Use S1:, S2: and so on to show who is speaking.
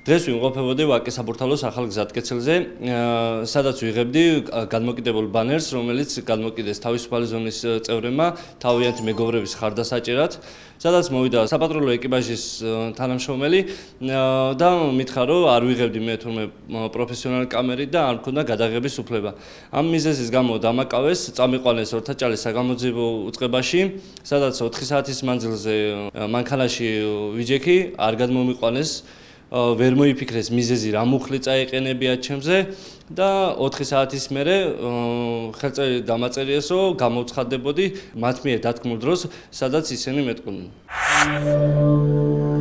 S1: დღეს ვიმყოფებოდი ვაკის საბურთალოს ახალ გზატკეცილზე, სადაც ვიღებდი გადმოკიდებულ ბანერს, რომელიც გადმოკიდეს თავისუფალი ზონის წევრებმა თავიანთი მეგობრების ხარდასაჭერად, სადაც მოვიდა საპატრულო ეკიპაჟის თანამშრომელი და მითხრა, რომ არ ვიღებდი მე თურმე პროფესიონალი კამერით და არ მქონდა გადაღების უფლება. ამ მიზეზის გამო დამაკავეს, წამიყვანეს ორთაჭალის საგამოძიებო უწყებაში, სადაც 4 საათის მანძილზე მანქანაში ვიჯექი, არ გადმომიყვანეს, ვერ მოიფიქრეს მიზეზი რა მუხლი წაეყენებიათ ჩემზე და 4 საათის მერე ხელწერილი დამაწერიეს, რომ გამოვცხადდებოდი მათ მიერ დათქმულ დროს, სადაც ისინი მეტყვნდნენ.